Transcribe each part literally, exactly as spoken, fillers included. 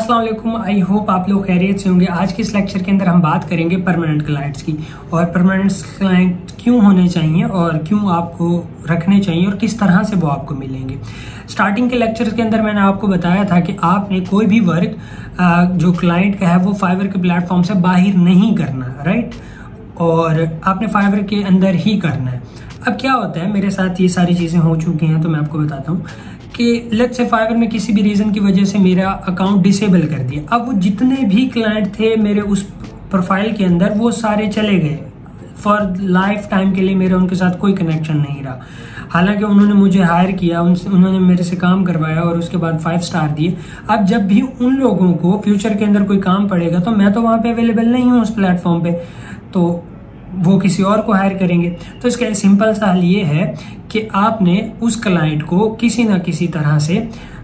अस्सलाम वालेकुम। I hope आप लोग खैरियत से होंगे। आज के इस लेक्चर के अंदर हम बात करेंगे परमानेंट क्लाइंट्स की और परमानेंट क्लाइंट क्यों होने चाहिए और क्यों आपको रखने चाहिए और किस तरह से वो आपको मिलेंगे। स्टार्टिंग के लेक्चर के अंदर मैंने आपको बताया था कि आपने कोई भी वर्क जो क्लाइंट का है वो फाइवर के प्लेटफॉर्म से बाहर नहीं करना, राइट, और आपने फाइवर के अंदर ही करना है। अब क्या होता है, मेरे साथ ये सारी चीज़ें हो चुकी हैं तो मैं आपको बताता हूँ कि लेट्स से फाइवर ने किसी भी रीज़न की वजह से मेरा अकाउंट डिसेबल कर दिया। अब वो जितने भी क्लाइंट थे मेरे उस प्रोफाइल के अंदर वो सारे चले गए फॉर लाइफ टाइम के लिए। मेरा उनके साथ कोई कनेक्शन नहीं रहा। हालांकि उन्होंने मुझे हायर किया, उनसे उन्होंने मेरे से काम करवाया और उसके बाद फाइव स्टार दिए। अब जब भी उन लोगों को फ्यूचर के अंदर कोई काम पड़ेगा तो मैं तो वहाँ पे अवेलेबल नहीं हूँ उस प्लेटफॉर्म पे, तो वो किसी और को हायर करेंगे। तो इसका सिंपल सा हल ये है कि आपने उस क्लाइंट को किसी ना किसी तरह से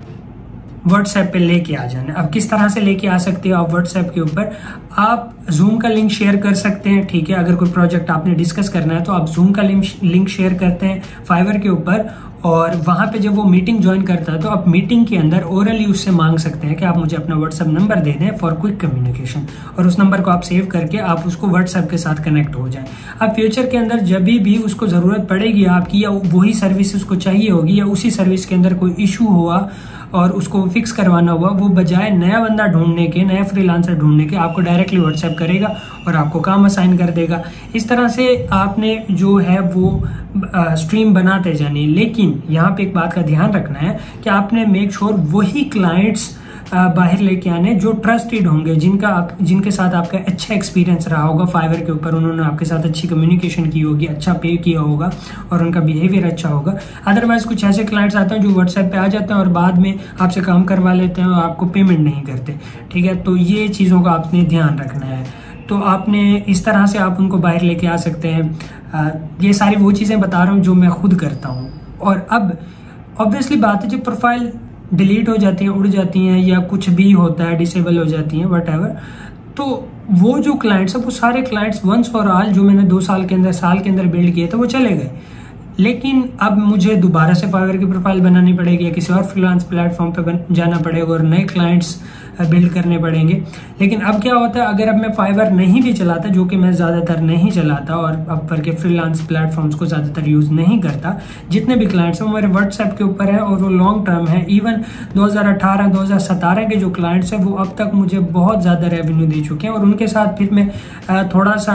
व्हाट्सएप पे लेके आ जाना। अब किस तरह से लेके आ सकते हो आप व्हाट्सएप के ऊपर? आप जूम का लिंक शेयर कर सकते हैं, ठीक है। अगर कोई प्रोजेक्ट आपने डिस्कस करना है तो आप जूम का लिंक लिंक शेयर करते हैं फाइवर के ऊपर, और वहां पे जब वो मीटिंग ज्वाइन करता है तो आप मीटिंग के अंदर ओरली उससे मांग सकते हैं कि आप मुझे अपना व्हाट्सएप नंबर दे दें फॉर क्विक कम्युनिकेशन, और उस नंबर को आप सेव करके आप उसको व्हाट्सएप के साथ कनेक्ट हो जाएं। अब फ्यूचर के अंदर जब भी उसको जरूरत पड़ेगी आपकी, या वही सर्विस उसको चाहिए होगी, या उसी सर्विस के अंदर कोई इशू हुआ और उसको फिक्स करवाना हुआ, वो बजाय नया बंदा ढूंढने के, नया फ्रीलांसर ढूंढने के, आपको डायरेक्टली व्हाट्सएप करेगा और आपको काम असाइन कर देगा। इस तरह से आपने जो है वो आ, स्ट्रीम बनाते जानी। लेकिन यहाँ पे एक बात का ध्यान रखना है कि आपने मेक श्योर वही क्लाइंट्स बाहर लेके आने जो ट्रस्टेड होंगे, जिनका आप जिनके साथ आपका अच्छा एक्सपीरियंस रहा होगा फाइवर के ऊपर, उन्होंने आपके साथ अच्छी कम्युनिकेशन की होगी, अच्छा पे किया होगा और उनका बिहेवियर अच्छा होगा। अदरवाइज कुछ ऐसे क्लाइंट्स आते हैं जो व्हाट्सएप पे आ जाते हैं और बाद में आपसे काम करवा लेते हैं और आपको पेमेंट नहीं करते, ठीक है। तो ये चीज़ों का आपने ध्यान रखना है। तो आपने इस तरह से आप उनको बाहर लेके आ सकते हैं। आ, ये सारी वो चीज़ें बता रहा हूँ जो मैं खुद करता हूँ। और अब ऑब्वियसली बात है, जब प्रोफाइल डिलीट हो जाती हैं, उड़ जाती हैं, या कुछ भी होता है, डिसेबल हो जाती हैं, वट एवर, तो वो जो क्लाइंट्स हैं वो सारे क्लाइंट्स वंस फॉर ऑल जो मैंने दो साल के अंदर साल के अंदर बिल्ड किए थे वो चले गए। लेकिन अब मुझे दोबारा से फाइवर की प्रोफाइल बनानी पड़ेगी या किसी और फ्रीलांस प्लेटफॉर्म पे जाना पड़ेगा और नए क्लाइंट्स बिल्ड करने पड़ेंगे। लेकिन अब क्या होता है, अगर अब मैं फाइवर नहीं भी चलाता, जो कि मैं ज़्यादातर नहीं चलाता और अब पर के फ्रीलांस प्लेटफॉर्म्स को ज़्यादातर यूज़ नहीं करता, जितने भी क्लाइंट्स हैं वो मेरे व्हाट्सएप के ऊपर है और वो लॉन्ग टर्म है। इवन दो हज़ार अठारह दो हज़ार सत्रह के जो क्लाइंट्स हैं वो अब तक मुझे बहुत ज़्यादा रेवेन्यू दे चुके हैं, और उनके साथ फिर मैं थोड़ा सा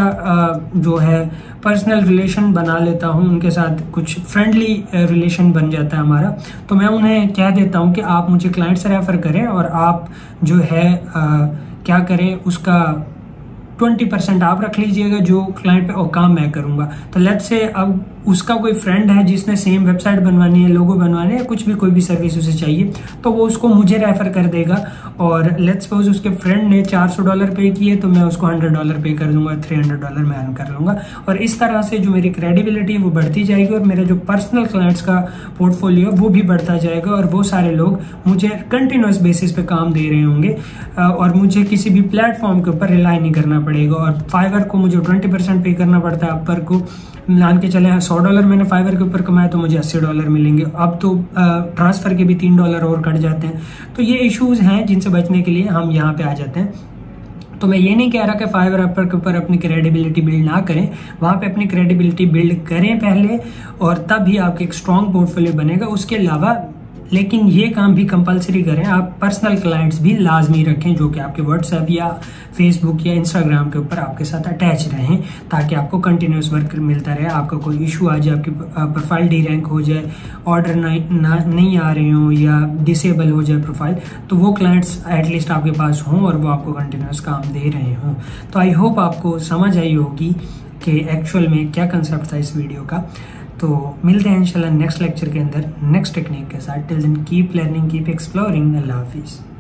जो है पर्सनल रिलेशन बना लेता हूँ, उनके साथ कुछ फ्रेंडली रिलेशन बन जाता है हमारा। तो मैं उन्हें कह देता हूँ कि आप मुझे क्लाइंट से रेफर करें और आप जो है आ, क्या करें, उसका ट्वेंटी परसेंट आप रख लीजिएगा जो क्लाइंट पे और काम मैं करूंगा। तो लेट्स से अब उसका कोई फ्रेंड है जिसने सेम वेबसाइट बनवानी है, लोगो बनवाने हैं, कुछ भी कोई भी सर्विस उसे चाहिए, तो वो उसको मुझे रेफर कर देगा। और लेट्स सपोज उसके फ्रेंड ने चार सौ डॉलर पे किए तो मैं उसको हंड्रेड डॉलर पे कर दूंगा, थ्री हंड्रेड डॉलर मैं अर्न कर लूंगा। और इस तरह से जो मेरी क्रेडिबिलिटी है वो बढ़ती जाएगी और मेरा जो पर्सनल क्लाइंट्स का पोर्टफोलियो वो भी बढ़ता जाएगा, और वो सारे लोग मुझे कंटिन्यूस बेसिस पे काम दे रहे होंगे और मुझे किसी भी प्लेटफॉर्म के ऊपर रिलाई नहीं करना पड़ेगा। और फाइवर को मुझे ट्वेंटी परसेंट पे करना पड़ता है, अपर को मान के चले सौ डॉलर मैंने फाइवर के ऊपर कमाया तो मुझे अस्सी डॉलर मिलेंगे। अब तो ट्रांसफर के भी तीन डॉलर और कट जाते हैं। तो ये इश्यूज हैं जिनसे बचने के लिए हम यहाँ पे आ जाते हैं। तो मैं ये नहीं कह रहा कि फाइवर अपर के ऊपर अपनी क्रेडिबिलिटी बिल्ड ना करें, वहाँ पे अपनी क्रेडिबिलिटी बिल्ड करें पहले, और तब ही आपके एक स्ट्रॉन्ग पोर्टफोलियो बनेगा। उसके अलावा लेकिन ये काम भी कंपलसरी करें, आप पर्सनल क्लाइंट्स भी लाजमी रखें जो कि आपके व्हाट्सएप या फेसबुक या इंस्टाग्राम के ऊपर आपके साथ अटैच रहें, ताकि आपको कंटिन्यूस वर्क मिलता रहे। आपका कोई इशू आ जाए, आपकी प्रोफाइल डी रैंक हो जाए, ऑर्डर नहीं आ रहे हो या डिसेबल हो जाए प्रोफाइल, तो वो क्लाइंट्स एटलीस्ट आपके पास हों और वो आपको कंटिन्यूस काम दे रहे हों। तो आई होप आपको समझ आई होगी कि एक्चुअल में क्या कंसेप्ट था इस वीडियो का। तो मिलते हैं इंशाल्लाह नेक्स्ट लेक्चर के अंदर नेक्स्ट टेक्निक के साथ। Till then keep learning, keep exploring. अल्लाह हाफिज़।